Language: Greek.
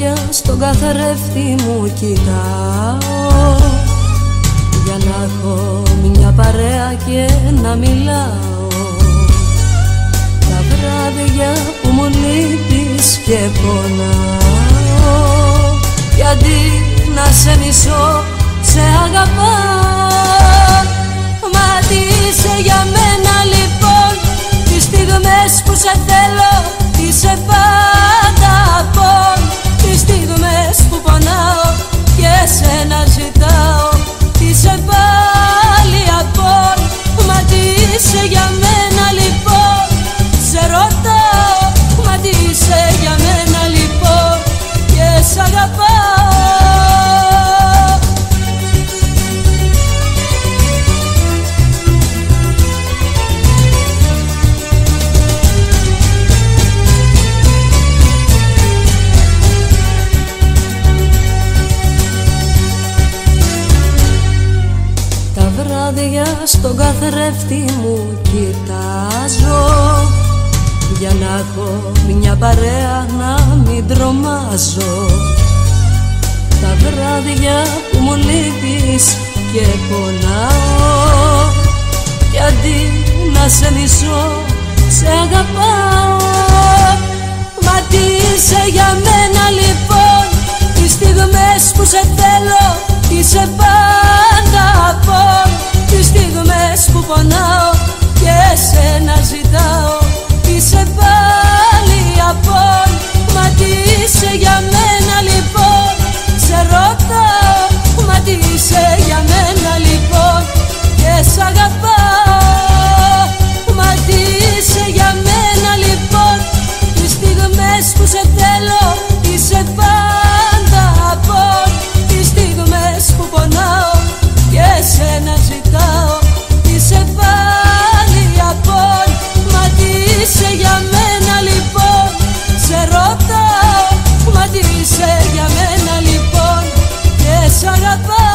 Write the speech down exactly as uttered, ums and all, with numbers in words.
βράδια στον καθρέφτη μου κοιτάω, για να έχω μια παρέα και να μιλάω. Τα βράδια που μου λείπεις και πονάω, κι αντί να σε μισώ σε αγαπάω. Μα τι είσαι για μένα λοιπόν, τις στιγμές που σε θέλω είσαι πάντα απόν. Τις στιγμές που πονάω και σένα ζητάω είσαι πάλι απόν. Μα τι είσαι για μένα λοιπόν, σε ρωτάω. Μα τι είσαι για μένα λοιπόν και σ' αγαπάω. Στον καθρέφτη μου κοιτάζω, για να έχω μια παρέα να μην τρομάζω. Τα βράδια που μου λείπεις και πονάω, κι αντί να σε μισώ σε αγαπάω. Μα τι είσαι για μένα λοιπόν, τις στιγμές που σε θέλω είσαι πάντα απόν. Τις στιγμές που πονάω και σένα ζητάω είσαι πάλι απόν. Μα τι είσαι για μένα λοιπόν, σε ρωτάω. Μα τι είσαι για μένα λοιπόν και σ' αγαπάω. Μα τι είσαι για μένα λοιπόν, τις στιγμές που σε θέλω είσαι πάντα απόν. Τις στιγμές που πονάω και σένα ζητάω είσαι πάλι απόν. Μα τι είσαι για μένα λοιπόν, σε ρωτάω. Μα τι είσαι για μένα λοιπόν και σ' αγαπάω.